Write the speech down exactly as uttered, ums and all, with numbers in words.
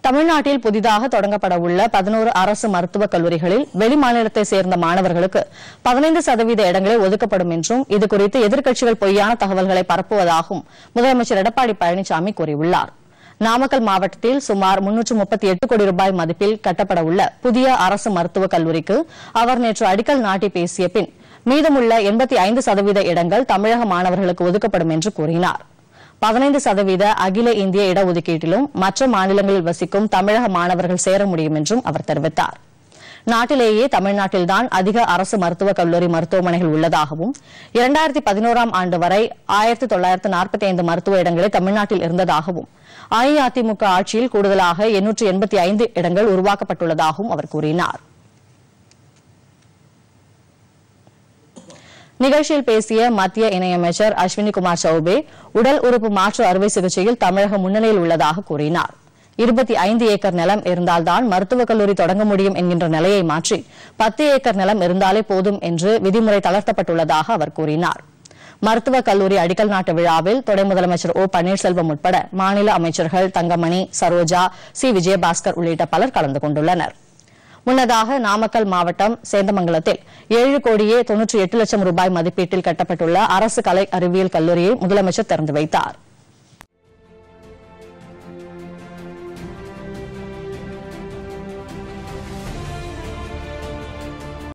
தமிழ்நாட்டில் புதிதாக தொடங்கப்பட உள்ள பதினோரு அரசு மருத்துவக் கல்லூரிகளில் வெளிமாநிலத்தை சேர்ந்த மாணவர்களுக்கு பதினைந்து சதவீத இடங்களே ஒதுக்கப்படும் என்றும் இதுகுறித்து எதிர்க்கட்சிகள் பொய்யான தகவல்களை பரப்புவதாகவும் முதலமைச்சர் எடப்பாடி பழனிசாமி கூறியுள்ளார். நாமக்கல் மாவட்டத்தில் சுமார் முன்னூற்று முப்பத்தி எட்டு கோடி ரூபாய் மதிப்பில் கட்டப்பட உள்ள புதிய அரசு மருத்துவக் கல்லூரிக்கு அவர் நேற்று அடிக்கல் நாட்டி பேசிய பின் மீதமுள்ள எண்பத்தி ஐந்து சதவீத இடங்கள் தமிழக மாணவர்களுக்கு ஒதுக்கப்படும் என்று கூறினார். பதினைந்து சதவீத அகில இந்திய இடஒதுக்கீட்டிலும் மற்ற மாநிலங்களில் வசிக்கும் தமிழக மாணவர்கள் சேர முடியும் என்றும் அவர் தெரிவித்தார். நாட்டிலேயே தமிழ்நாட்டில்தான் அதிக அரசு மருத்துவக் கல்லூரி மருத்துவமனைகள் உள்ளதாகவும் இரண்டாயிரத்தி பதினோராம் ஆண்டு வரை ஆயிரத்தி தொள்ளாயிரத்து நாற்பத்தி ஐந்து மருத்துவ இடங்களே தமிழ்நாட்டில் இருந்ததாகவும் அஇஅதிமுக ஆட்சியில் கூடுதலாக எண்ணூற்று எண்பத்தி ஐந்து இடங்கள் உருவாக்கப்பட்டுள்ளதாகவும் அவர் கூறினார். நிகழ்ச்சியில் பேசிய மத்திய இணையமைச்சர் அஸ்வினிகுமார் சௌபே உடல் உறுப்பு மாற்று அறுவை சிகிச்சையில் தமிழகம் முன்னிலையில் உள்ளதாக கூறினார். இருபத்தி ஐந்து ஏக்கர் நிலம் இருந்தால்தான் மருத்துவக் கல்லூரி தொடங்க முடியும் என்கின்ற நிலையை மாற்றி பத்து ஏக்கர் நிலம் இருந்தாலே போதும் என்று விதிமுறை தளர்த்தப்பட்டுள்ளதாக அவர் கூறினார். மருத்துவக் கல்லூரி அடிக்கல் நாட்டு விழாவில் துணை முதலமைச்சர் ஓ பன்னீர்செல்வம் உட்பட மாநில அமைச்சர்கள் தங்கமணி, சரோஜா, சி விஜயபாஸ்கர் உள்ளிட்ட பலர் கலந்து கொண்டுள்ளனர். முன்னதாக நாமக்கல் மாவட்டம் சேந்தமங்கலத்தில் ஏழு கோடியே தொன்னூற்றி எட்டு லட்சம் ரூபாய் மதிப்பீட்டில் கட்டப்பட்டுள்ள அரசு கலை அறிவியல் கல்லூரியை முதலமைச்சர் திறந்து வைத்தார்.